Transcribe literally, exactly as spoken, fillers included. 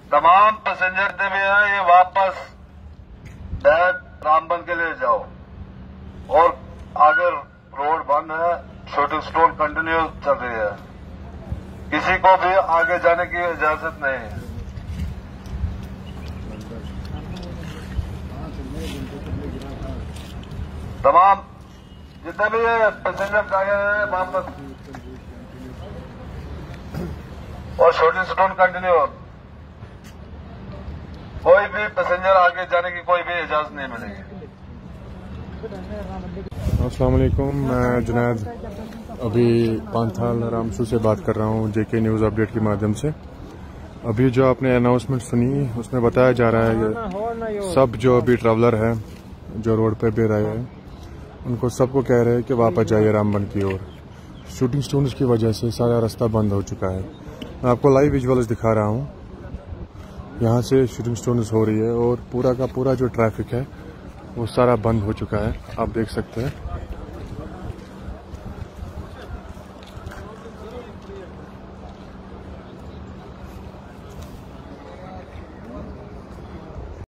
तमाम पैसेंजर ने भी है ये वापस डायरेक्ट रामबन के लिए जाओ और आगे रोड बंद है, शूटिंग स्टोन कंटिन्यू चल रही है, किसी को भी आगे जाने की इजाजत नहीं है। तमाम जितने भी पैसेंजर आगे हैं वापस और शूटिंग स्टोन कंटिन्यू, कोई भी पैसेंजर आगे जाने की कोई भी इजाजत नहीं मिलेगी। अस्सलाम वालेकुम, मैं जुनैद अभी पांथाल रामसू से बात कर रहा हूँ जेके न्यूज़ अपडेट के माध्यम से। अभी जो आपने अनाउंसमेंट सुनी उसमें बताया जा रहा है कि सब जो अभी ट्रैवलर है जो रोड पे भी रहे हैं उनको सबको कह रहे हैं कि वापस जाइए रामबन की ओर। शूटिंग स्टोन्स की वजह से सारा रास्ता बंद हो चुका है। मैं आपको लाइव विजुअल्स दिखा रहा हूँ, यहाँ से शूटिंग स्टोन्स हो रही है और पूरा का पूरा जो ट्रैफिक है वो सारा बंद हो चुका है, आप देख सकते हैं।